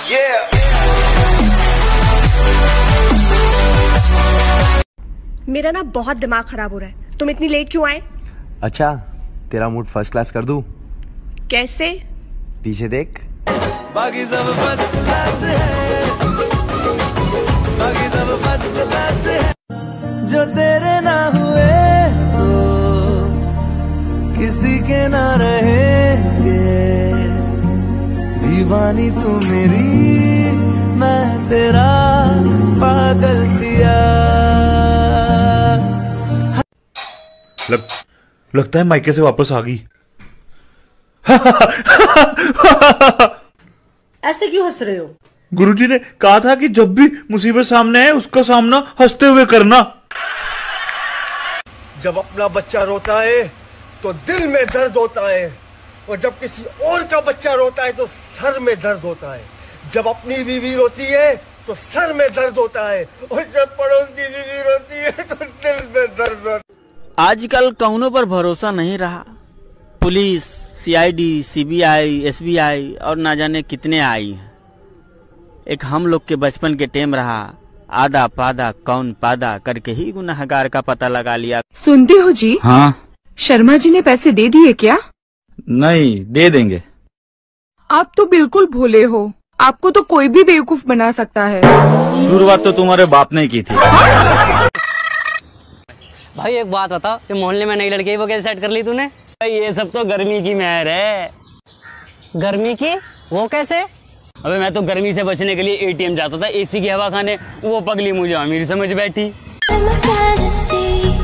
मेरा ना बहुत दिमाग खराब हो रहा है। तुम इतनी लेट क्यों आए? अच्छा, तेरा मूड फर्स्ट क्लास कर दूं? कैसे? पीछे देख। बाकी सब फर्स्ट क्लास है, बाकी सब फर्स्ट क्लास है। जो तेरे ना हुए तो किसी के ना रहेंगे। दीवानी तू मेरी, मैं तेरा पागल दिया। लगता है मायके से वापस आ गई। ऐसे क्यों हंस रहे हो? गुरुजी ने कहा था कि जब भी मुसीबत सामने आए उसका सामना हंसते हुए करना। जब अपना बच्चा रोता है तो दिल में दर्द होता है, और जब किसी और का बच्चा रोता है तो सर में दर्द होता है। जब अपनी बीवी रोती है तो सर में दर्द होता है, और जब पड़ोस की बीवी रोती है तो दिल में दर्द होता है। आजकल कौनों पर भरोसा नहीं रहा। पुलिस, सीआईडी, सीबीआई, एसबीआई और ना जाने कितने आई हैं। एक हम लोग के बचपन के टेम रहा, आधा पादा कौन पादा करके ही गुनहगार का पता लगा लिया। सुनते हो जी? हाँ। शर्मा जी ने पैसे दे दिए क्या? नहीं, दे देंगे। आप तो बिल्कुल भोले हो, आपको तो कोई भी बेवकूफ बना सकता है। शुरुआत तो तुम्हारे बाप ने की थी। भाई एक बात बता, जो मोहल्ले में नई लड़की है वो कैसे सेट कर ली तूने? भाई ये सब तो गर्मी की मेहर है। गर्मी की? वो कैसे? अबे मैं तो गर्मी से बचने के लिए एटीएम जाता था एसी की हवा खाने, वो पगली मुझे अमीर समझ बैठी।